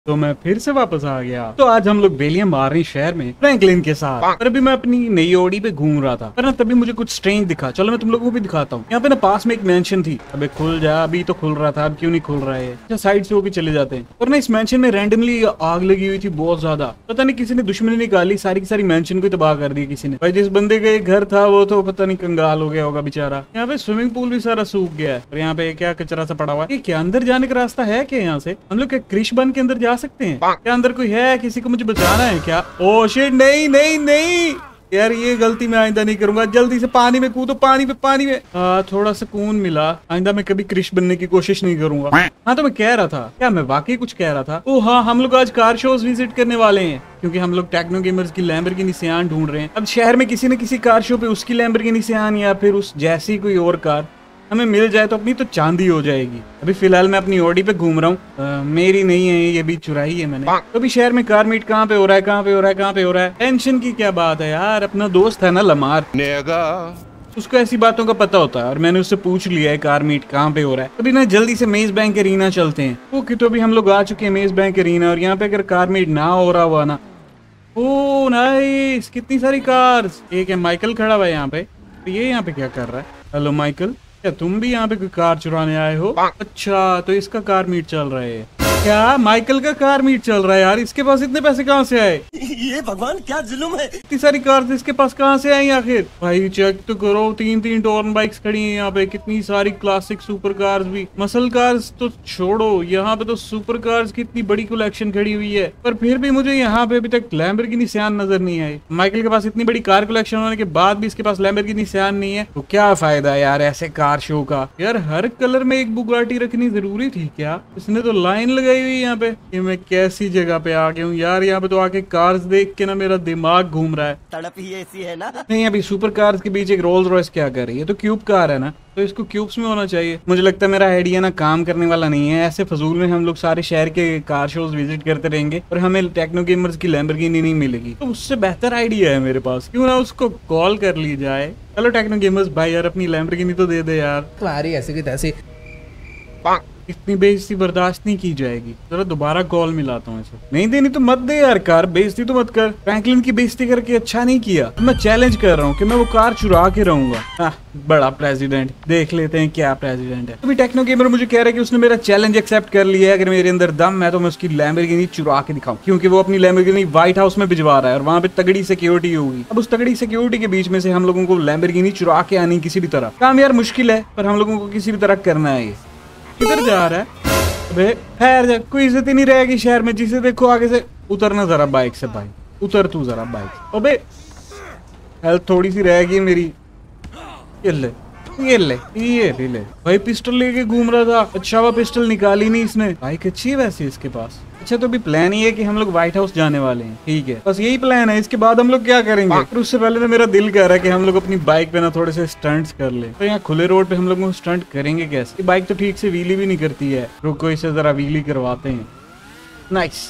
तो मैं फिर से वापस आ गया। तो आज हम लोग बेलियां मार रहे हैं शहर में फ्रैंकलिन के साथ। पर अभी मैं अपनी नई ओडी पे घूम रहा था, पर ना तभी मुझे कुछ स्ट्रेंज दिखा। चलो मैं तुम लोगों को भी दिखाता हूँ। यहाँ पे ना पास में एक मेंशन थी। अबे खुल जा, अभी तो खुल रहा था, अब क्यों नहीं खुल रहा है? अच्छा साइड से होके चले जाते हैं। और ना इस मेंशन में रैंडमली आग लगी हुई थी बहुत ज्यादा। पता नहीं किसी ने दुश्मनी निकाली, सारी की सारी मेंशन को तबाह कर दी किसी ने। भाई जिस बंदे का एक घर था वो तो पता नहीं कंगाल हो गया होगा बेचारा। यहाँ पे स्विमिंग पूल भी सारा सूख गया है। और यहाँ पे क्या कचरा सा पड़ा हुआ है। क्या अंदर जाने का रास्ता है क्या? यहाँ से हम लोग क्या क्रिश बन के अंदर जा सकते हैं क्या? अंदर कोई है? किसी को मुझे बचाना है क्या? ओ शिट, नहीं नहीं नहीं यार, ये गलती मैं आइंदा नहीं करूंगा। जल्दी से पानी में कूदो, पानी में थोड़ा सुकून मिला। आइंदा मैं कभी क्रिश बनने की कोशिश नहीं करूंगा। हाँ तो मैं कह रहा था, क्या मैं वाकई कुछ कह रहा था? ओ हाँ, हम लोग आज कार शोज विजिट करने वाले हैं क्योंकि हम लोग टेक्नो गेमर्स की लैम्बोर्गिनी सियान ढूंढ रहे हैं। अब शहर में किसी न किसी कार शो पे उसकी लैम्बोर्गिनी सियान या फिर उस जैसी कोई और कार हमें मिल जाए तो अपनी तो चांदी हो जाएगी। अभी फिलहाल मैं अपनी ऑडी पे घूम रहा हूँ। मेरी नहीं है ये, भी चुराई है मैंने। तो अभी शहर में कार मीट कहाँ पे हो रहा है, कहाँ पे हो रहा है, कहाँ पे हो रहा है? टेंशन की क्या बात है यार, अपना दोस्त है ना लमार, उसको ऐसी बातों का पता होता है और मैंने उससे पूछ लिया है कार मीट कहाँ पे हो रहा है। अभी ना जल्दी से मेज बैंक एरीना चलते हैं। ओके तो अभी हम लोग आ चुके हैं मेज बैंक एरीना। और यहाँ पे अगर कार मीट ना हो रहा हुआ ना, ओ नाइस, कितनी सारी कार्स। एक है माइकल खड़ा हुआ है यहाँ पे। तो ये यहाँ पे क्या कर रहा है? हेलो माइकल, क्या तुम भी यहाँ पे कोई कार चुराने आए हो? अच्छा तो इसका कार मीट चल रहा है। क्या माइकल का कार मीट चल रहा है? यार इसके पास इतने पैसे कहाँ से आए? ये भगवान क्या जुल्म है। इतनी सारी कार्स इसके पास कहाँ से आई आखिर? भाई चेक तो करो, 3-3 टॉर्न बाइक्स खड़ी हैं यहाँ पे। कितनी सारी क्लासिक सुपर कार्स भी। मसल कार्स तो छोड़ो, यहाँ पे तो सुपर कार्स की इतनी बड़ी कलेक्शन खड़ी हुई है। पर फिर भी मुझे यहाँ पे अभी तक लैम्बोर्गिनी सियान नजर नहीं आई। माइकल के पास इतनी बड़ी कार कलेक्शन होने के बाद भी इसके पास लैम्बोर्गिनी सियान नहीं है, तो क्या फायदा यार ऐसे कार शो का? यार हर कलर में एक बुगाटी रखनी जरूरी थी क्या? इसने तो लाइन लगाई हुई यहाँ पे। ये मैं कैसी जगह पे आ गया हूँ यार? यहाँ पे तो आके कार्स देख के ना मेरा दिमाग घूम रहा है। तड़प ही ऐसी है ना। नहीं, अभी सुपर कार्स के बीच एक रोल्स रॉयस क्या कर रही है? तो क्यूब कार है ना, तो इसको क्यूब्स में होना चाहिए। मुझे लगता है मेरा आइडिया ना काम करने वाला नहीं है। ऐसे फजूल में हम लोग सारे शहर के कार शोज विजिट करते रहेंगे और हमें टेक्नो गेमर्स की लैम्बोर्गिनी नहीं मिलेगी। तो उससे बेहतर आइडिया है मेरे पास, क्यों ना उसको कॉल कर ली जाए। चलो टेक्नो गेमर्स भाई यार, अपनी लैम्बोर्गिनी तो दे दे यार। तुम्हारी ऐसे की तैसी इतनी बेइज्जती बर्दाश्त नहीं की जाएगी। जरा दोबारा कॉल मिलाता हूँ इसे। नहीं देनी तो मत दे यार कार, बेइज्जती तो मत कर। फ्रैंकलिन की बेइज्जती करके अच्छा नहीं किया। मैं चैलेंज कर रहा हूँ कि मैं वो कार चुरा के रहूंगा। बड़ा प्रेसिडेंट, देख लेते हैं क्या प्रेसिडेंट है। अभी टेक्नो गेमर मुझे कह रहा है कि उसने मेरा चैलेंज एक्सेप्ट कर लिया है। अगर मेरे अंदर दम है तो मैं उसकी लैम्बोर्गिनी चुरा के दिखाऊं, क्योंकि वो अपनी लैम्बोर्गिनी व्हाइट हाउस में भिजवा रहा है और वहाँ पे तगड़ी सिक्योरिटी होगी। अब उस तगड़ी सिक्योरिटी के बीच में से हम लोगों को लैम्बोर्गिनी चुरा के आनी किसी भी तरह। काम यार मुश्किल है, पर हम लोगों को किसी भी तरह करना है। ये किधर जा रहा है? अबे खैर जा, कोई इज्जत ही नहीं रहेगी शहर में। जिसे देखो आगे से उतरना जरा बाइक से। भाई उतर तू जरा बाइक। अबे हेल्थ थोड़ी सी रहेगी मेरी। ये ले ये ले। भाई पिस्टल लेके घूम रहा था। अच्छा वो पिस्टल निकाली नहीं इसने। बाइक अच्छी है वैसे इसके पास। अच्छा तो अभी प्लान ये है कि हम लोग व्हाइट हाउस जाने वाले हैं। ठीक है, बस यही प्लान है। इसके बाद हम लोग क्या करेंगे? पर उससे पहले तो मेरा दिल कह रहा है कि हम लोग अपनी बाइक पे ना थोड़े से स्टंट्स कर ले। तो यहाँ खुले रोड पे हम लोग स्टंट करेंगे कैसे? बाइक तो ठीक से व्हीली भी नहीं करती है। रुको इसे जरा व्हीली करवाते हैं। नाइस,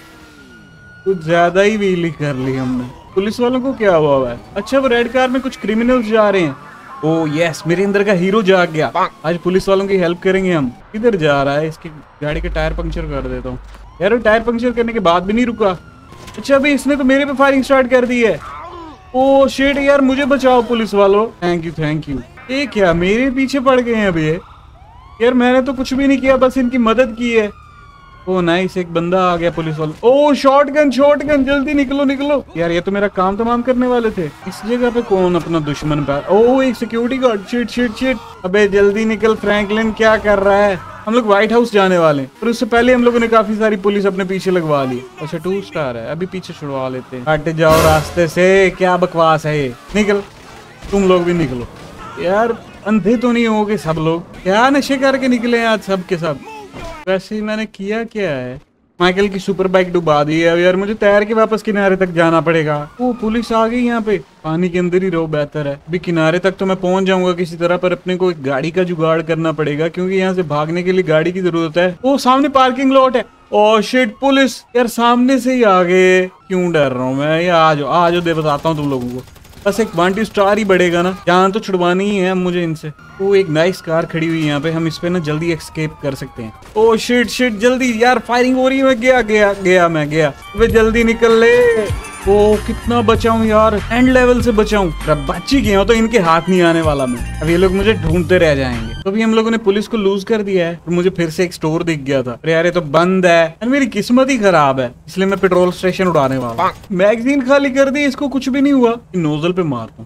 कुछ ज्यादा ही व्हीली कर ली हमने। पुलिस वालों को क्या हुआ है? अच्छा वो रेड कार में कुछ क्रिमिनल्स जा रहे हैं। ओ यस, मेरे अंदर का हीरो जाग गया। आज पुलिस वालों की हेल्प करेंगे हम। किधर जा रहा है? इसकी गाड़ी के टायर पंक्चर कर देता हूँ। यार टायर पंक्चर करने के बाद भी नहीं रुका। अच्छा भाई इसने तो मेरे पे फायरिंग स्टार्ट कर दी है। ओ शिट यार, मुझे बचाओ पुलिस वालों। Thank you. ये क्या मेरे पीछे पड़ गए हैं अभी ये? यार मैंने तो कुछ भी नहीं किया, बस इनकी मदद की है। ओ नाइस, एक बंदा आ गया पुलिस वाला। ओ शॉटगन, जल्दी निकलो। यार ये तो मेरा काम तमाम करने वाले थे। इस जगह पे कौन अपना दुश्मन पे? ओ एक सिक्योरिटी गार्ड। शिट। अबे जल्दी निकल, फ्रैंकलिन क्या कर रहा है? हम लोग व्हाइट हाउस जाने वाले हैं, पर उससे पहले हम लोगों ने काफी सारी पुलिस अपने पीछे लगवा ली। अच्छा 2 स्टार है, अभी पीछे छुड़वा लेते हैं। हट जाओ रास्ते से, क्या बकवास है ये? निकल, तुम लोग भी निकलो। यार अंधे तो नहीं होगे सब लोग? क्या नशे करके निकले आज सब के सब? वैसे ही मैंने किया क्या है? माइकल की सुपर बाइक डुबा दी है। यार मुझे तैर के वापस किनारे तक जाना पड़ेगा। वो पुलिस आ गई यहाँ पे। पानी के अंदर ही रहो, बेहतर है। अभी किनारे तक तो मैं पहुंच जाऊंगा किसी तरह, पर अपने को एक गाड़ी का जुगाड़ करना पड़ेगा, क्योंकि यहाँ से भागने के लिए गाड़ी की जरूरत है। वो सामने पार्किंग लॉट है। ओह शिट, पुलिस यार सामने से ही आ गए। क्यों डर रहा हूँ मैं? ये आ जाओ दे, बताता हूँ तुम लोगों को। बस एक 1 स्टार ही बढ़ेगा ना, जान तो छुड़वानी ही है मुझे इनसे। वो एक नाइस कार खड़ी हुई है यहाँ पे, हम इस पे ना जल्दी एक्सकेप कर सकते हैं। ओ शिट जल्दी यार, फायरिंग हो रही है। मैं गया वे, जल्दी निकल ले। ओ कितना बचाऊं यार, एंड लेवल से बचाऊं। बच ही गया तो इनके हाथ नहीं आने वाला मैं। अब ये लोग मुझे ढूंढते रह जाएंगे। तो अभी हम लोगों ने पुलिस को लूज कर दिया है और मुझे फिर से एक स्टोर दिख गया था। अरे यार ये तो बंद है, मेरी किस्मत ही खराब है, इसलिए मैं पेट्रोल स्टेशन उड़ाने वाला हूं। मैगजीन खाली कर दी, इसको कुछ भी नहीं हुआ। नोजल पे मारता हूं।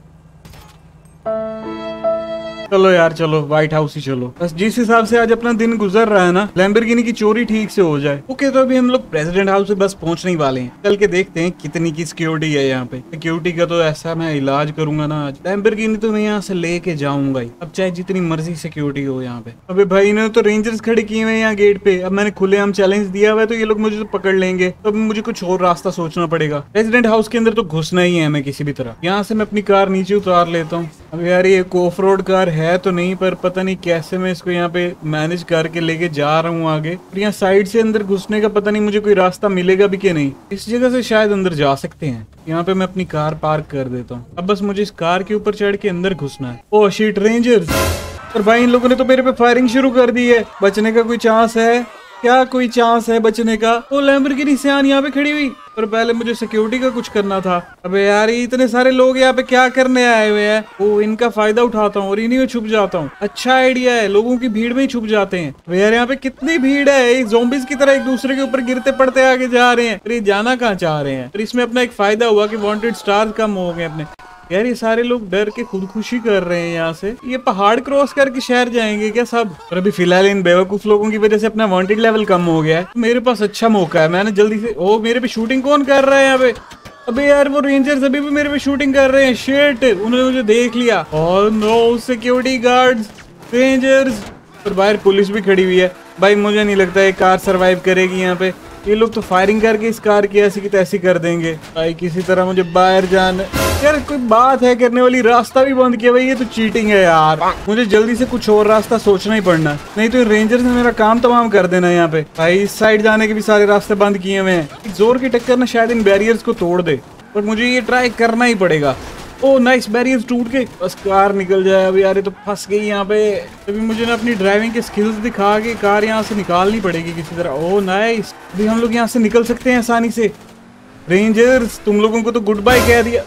चलो यार चलो, व्हाइट हाउस ही चलो। बस जिस हिसाब से आज अपना दिन गुजर रहा है ना, लैम्बोर्गिनी की चोरी ठीक से हो जाए। ओके, तो अभी हम लोग प्रेसिडेंट हाउस से बस पहुंचने ही वाले हैं। चल के देखते हैं कितनी की सिक्योरिटी है यहाँ पे। सिक्योरिटी का तो ऐसा मैं इलाज करूंगा ना आज। लैम्बोर्गिनी तो मैं यहाँ से लेके जाऊंगा ही, अब चाहे जितनी मर्जी सिक्योरिटी हो यहाँ पे। अबे भाई ने तो रेंजर्स खड़े किए हुए यहाँ गेट पे। अब मैंने खुलेआम चैलेंज दिया हुआ है, तो ये लोग मुझे तो पकड़ लेंगे। तो अब मुझे कुछ और रास्ता सोचना पड़ेगा। प्रेसिडेंट हाउस के अंदर तो घुसना ही है हमें किसी भी तरह। यहाँ से मैं अपनी कार नीचे उतार लेता हूँ। अब यार ये ऑफ रोड कार है तो नहीं, पर पता नहीं कैसे मैं इसको यहाँ पे मैनेज करके लेके जा रहा हूँ आगे। और यहाँ साइड से अंदर घुसने का पता नहीं मुझे कोई रास्ता मिलेगा भी कि नहीं। इस जगह से शायद अंदर जा सकते हैं। यहाँ पे मैं अपनी कार पार्क कर देता हूँ। अब बस मुझे इस कार के ऊपर चढ़ के अंदर घुसना है। Oh shit, rangers. और भाई इन लोगों ने तो मेरे पे फायरिंग शुरू कर दी है। बचने का कोई चांस है क्या? कोई चांस है बचने का? वो लैम्बोर्गिनी सियान यहाँ पे खड़ी हुई। पर पहले मुझे सिक्योरिटी का कुछ करना था। अबे यार इतने सारे लोग यहाँ पे क्या करने आए हुए हैं? वो इनका फायदा उठाता हूँ और इन्हीं में छुप जाता हूँ। अच्छा आइडिया है, लोगों की भीड़ में ही छुप जाते हैं। अबे यार यहाँ पे कितनी भीड़ है, ज़ॉम्बीज़ की तरह एक दूसरे के ऊपर गिरते पड़ते आगे जा रहे हैं। अरे जाना कहाँ चाह रहे हैं? पर इसमें अपना एक फायदा हुआ कि वांटेड स्टार्स कम हो गए अपने। यार ये सारे लोग डर के खुदकुशी कर रहे हैं यहाँ से। ये पहाड़ क्रॉस करके शहर जाएंगे क्या सब? और अभी फिलहाल इन बेवकूफ लोगों की वजह से अपना वांटेड लेवल कम हो गया है। मेरे पास अच्छा मौका है, मैंने जल्दी से। ओ मेरे पे शूटिंग कौन कर रहा है यहाँ पे? अबे यार वो रेंजर्स अभी भी मेरे पे शूटिंग कर रहे हैं। शिट, उन्होंने मुझे देख लिया। और नो, सिक्योरिटी गार्ड्स, रेंजर्स और बाहर पुलिस भी खड़ी हुई है। भाई मुझे नहीं लगता ये कार सरवाइव करेगी यहाँ पे। ये लोग तो फायरिंग करके इस कार की ऐसी की तैसी कर देंगे। भाई किसी तरह मुझे बाहर जाना। यार कोई बात है करने वाली, रास्ता भी बंद किया। भाई ये तो चीटिंग है यार। मुझे जल्दी से कुछ और रास्ता सोचना ही पड़ना, नहीं तो रेंजर्स ने मेरा काम तमाम कर देना यहाँ पे। भाई इस साइड जाने के भी सारे रास्ते बंद किए हुए हैं। जोर की टक्कर ना शायद इन बैरियर्स को तोड़ दे, पर मुझे ये ट्राई करना ही पड़ेगा। ओ नाइस, बैरियर्स टूट गए। बस कार निकल जाए। अब यार ये तो फंस गई यहाँ पे। अभी मुझे ना अपनी ड्राइविंग के स्किल्स दिखा के कार यहाँ से निकालनी पड़ेगी किसी तरह। ओ नाइस, अभी हम लोग यहाँ से निकल सकते हैं आसानी से। रेंजर्स तुम लोगों को तो गुड बाय कह दिया।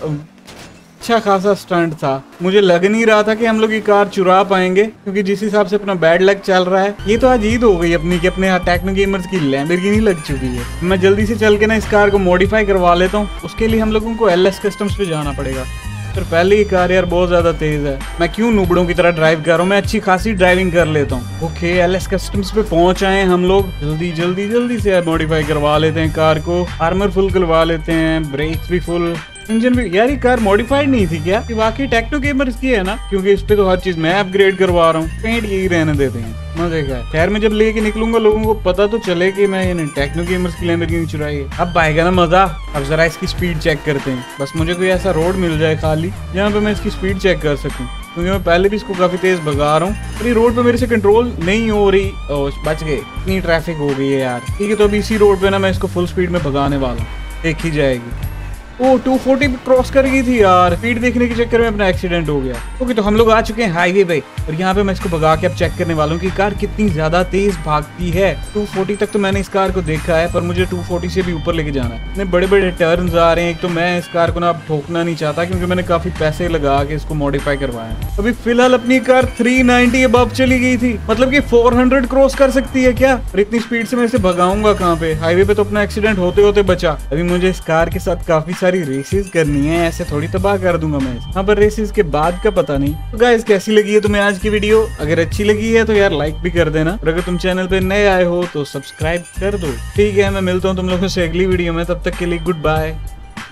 अच्छा खासा स्टंट था। मुझे लग नहीं रहा था कि हम लोग ये कार चुरा पाएंगे, क्योंकि जिस हिसाब से अपना बैड लक चल रहा है। ये तो आज ईद हो गई अपनी कि अपने टेक्नो गेमर्स की लैम्बोर्गिनी लग चुकी है। मैं जल्दी से चल के ना इस कार को मॉडिफाई करवा लेता हूँ। उसके लिए हम लोगों को LS कस्टम्स पे जाना पड़ेगा। पर पहले ये कार यार बहुत ज्यादा तेज है। मैं क्यों नूबड़ों की तरह ड्राइव कर रहा हूँ? मैं अच्छी खासी ड्राइविंग कर लेता हूँ। ओके, LS कस्टम्स पे पहुंच आए हम लोग। जल्दी से मॉडिफाई करवा लेते हैं कार को। आर्मर फुल करवा लेते हैं, ब्रेक्स भी फुल, इंजन भी। यार ये कार मॉडिफाइड नहीं थी क्या? वाकई टेक्नो गेमर्स की है ना, क्योंकि इस पे तो हर चीज मैं अपग्रेड करवा रहा हूँ। पेंट यही रहने देते हैं, मजे का। शहर में जब लेके निकलूंगा लोगों को पता तो चले कि मैं टेक्नो गेमर्स की लैम्बोर्गिनी चुराई है। अब आएगा ना मजा। अब जरा इसकी स्पीड चेक करते हैं। बस मुझे कोई ऐसा रोड मिल जाए खाली जहाँ पे मैं इसकी स्पीड चेक कर सकूँ, क्योंकि मैं पहले भी इसको काफी तेज भगा रहा हूँ। पर ये रोड पे मेरे से कंट्रोल नहीं हो रही। बच गए, इतनी ट्रैफिक हो गई है यार। ठीक है, तो अभी इसी रोड पे ना मैं इसको फुल स्पीड में भगाने वाला हूँ, देख ही जाएगी। ओ 240 क्रॉस कर गई थी यार। स्पीड देखने के चक्कर में अपना एक्सीडेंट हो गया। ओके, तो हम लोग आ चुके हैं हाईवे पे और यहाँ पे मैं इसको भगा के अब चेक करने वाला हूँ कि कार कितनी ज्यादा तेज भागती है। 240 तक तो मैंने इस कार को देखा है, पर मुझे 240 से भी ऊपर लेके जाना है। इतने बड़े बड़े टर्न्स आ रहे हैं। एक तो मैं इस कार को ना अब ठोकना नहीं चाहता, क्योंकि मैंने काफी पैसे लगा के इसको मॉडिफाई करवाया। अभी फिलहाल अपनी कार 390 अबव चली गई थी, मतलब कि 400 क्रॉस कर सकती है क्या? और इतनी स्पीड से मैं इसे भगाऊंगा कहाँ पे? हाईवे पे तो अपना एक्सीडेंट होते होते बचा। अभी मुझे इस कार के साथ काफी सारी रेसेस करनी है, ऐसे थोड़ी तबाह कर दूंगा मैं। हाँ, पर रेसेस के बाद का पता नहीं। तो गाइस कैसी लगी है तुम्हें आज की वीडियो? अगर अच्छी लगी है तो यार लाइक भी कर देना, और अगर तुम चैनल पे नए आए हो तो सब्सक्राइब कर दो। ठीक है, मैं मिलता हूँ तुम लोगों से अगली वीडियो में। तब तक के लिए गुड बाय।